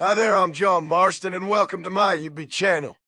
Hi there, I'm John Marston, and welcome to my YouTube channel.